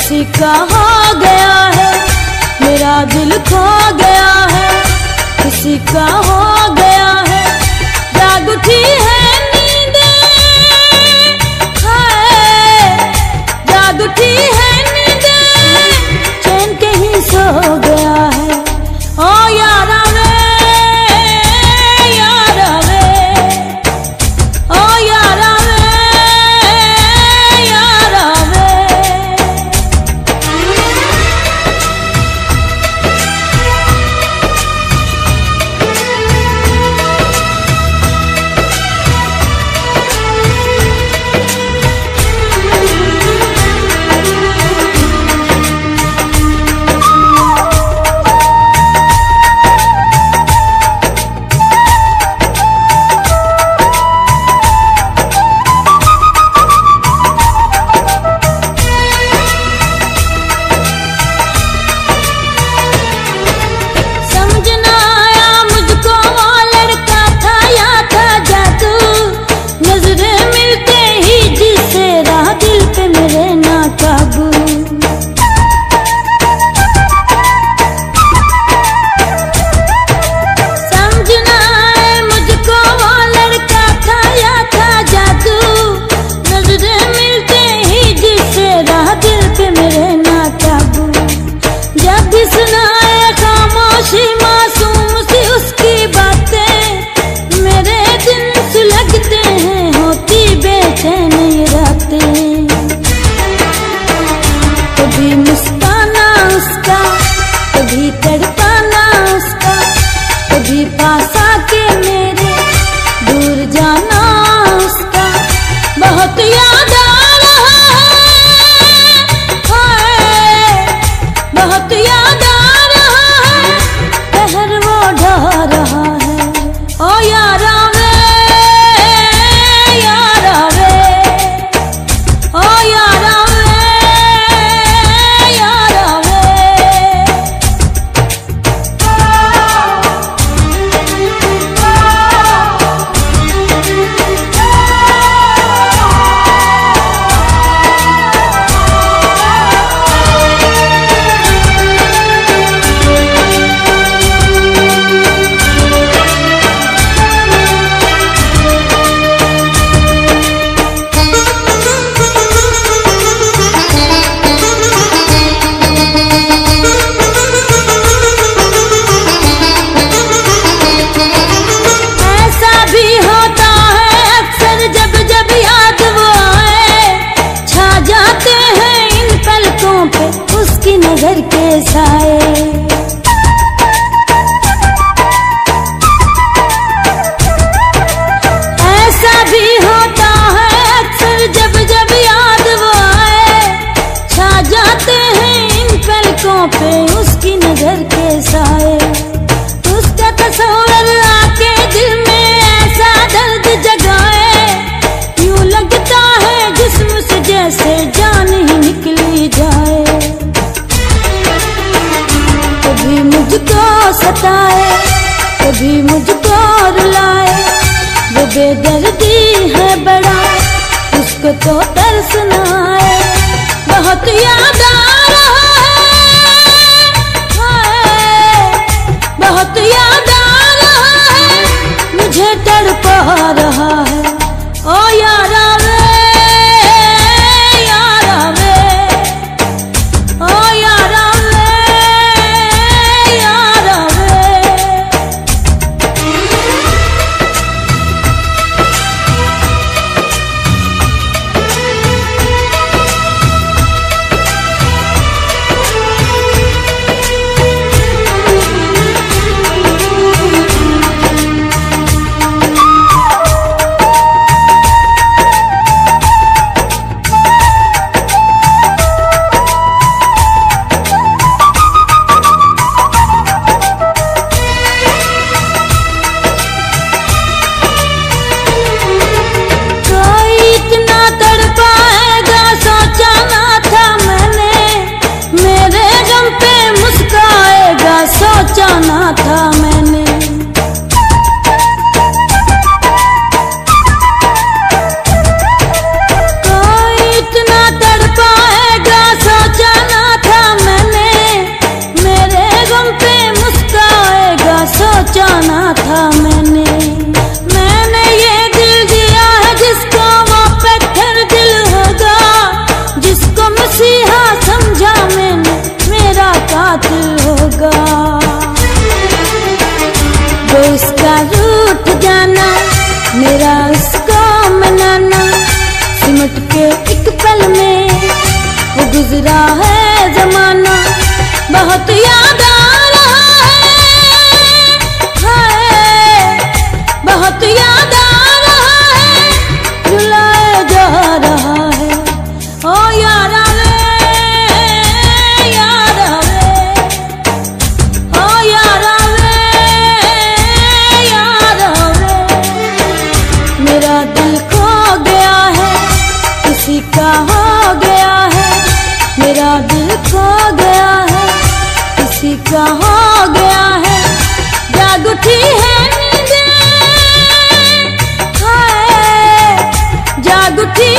किसी का हो गया है, मेरा दिल खो गया है, किसी का हो गया है, जाग उठी है नींदे, हाय जाग उठी है नींदे, चैन कहीं सो गया है। ओ यारा वे, यारा वे, ओ यारा वे, यारा वे। कभी मुस्काना उसका, कभी तड़पाना उसका, कभी पास आके मेरे दूर जाना उसका, बहुत याद आ रहा है, हाय बहुत याद आ रहा है, कहर वो ढा रहा है। ओ यारा वे, यारा वे, ओ यारा वे, यारा वे। उसकी नजर के साए ऐसा भी होता है अक्सर, जब जब याद वो आए, छा जाते हैं इन पलकों पे उसकी नजर के साए। उसका तस्वीर आके दिल में ऐसा दर्द जगाए, यूं लगता है जिस्म से जैसे जान ही निकली जाए। कभी मुझको सताए, कभी मुझको रुलाए, वो बेदर्दी है बड़ा, उसको तो तरस न आए। बहुत याद आ रहा है, हाय बहुत याद आ रहा है, मुझे तड़पा रहा है। ओ यारा वे, यारा वे, ओ यारा वे, यारा वे। मेरा उसका मनाना सिमट के एक पल में वो गुजरा है जमाना, बहुत याद आ रहा है, बहुत याद आ रहा है, रुलाए जा रहा है। ओ यारा रे, यारा रे, ओ यारा रे, यारा रे, मेरा दिल खो गया है, किसी का हो गया है, मेरा दिल खो गया है, किसी का हो गया है। जाग उठी है नींदें, हाय जाग उठी